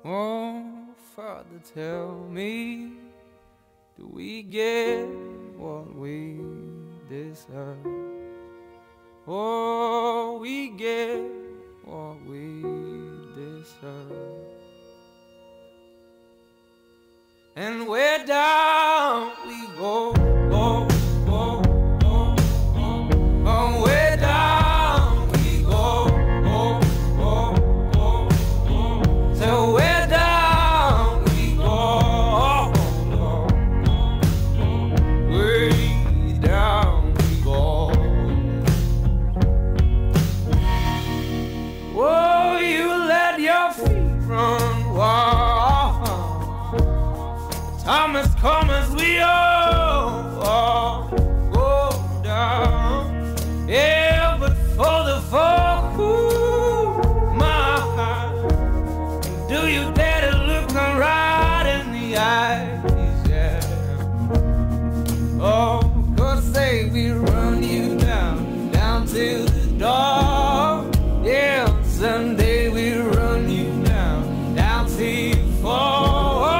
Oh, Father, tell me, do we get what we deserve? Oh, we get what we deserve. And where down we go, go, go, go, go. Oh, where down we go, go, go, go, go. So where down we go, go, go, way down we go. Oh, you let your feet run wild. Time has come as we all go down. Yeah, but for the folk who mind, do you dare to look them right in the eyes? Yeah. Oh, 'cause say we run you down, down to the door. Yeah, someday we run you down, down till you fall.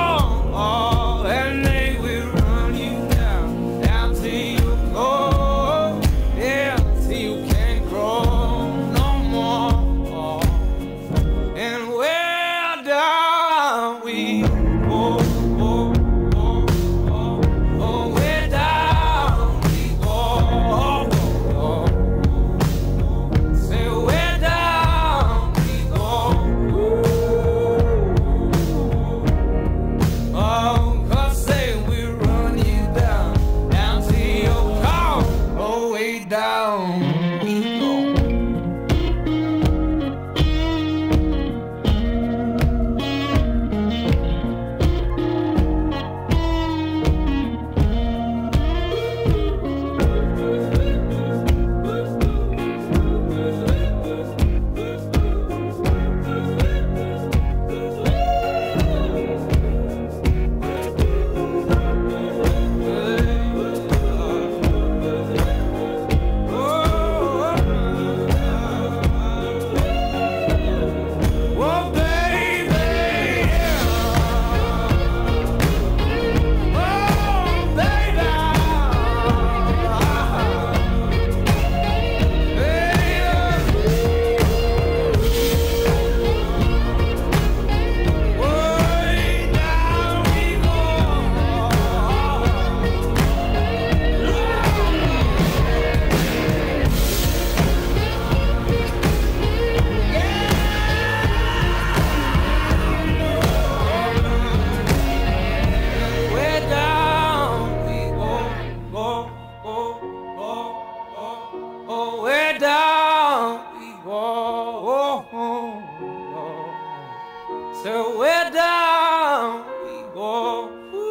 So where down we go,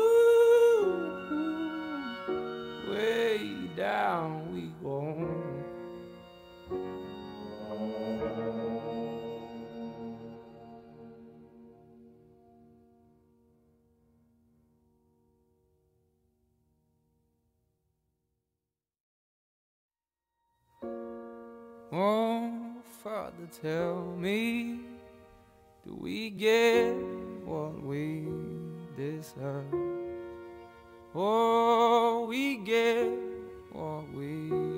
way down we go. Oh, Father, tell me, do we get what we deserve? Oh, we get what we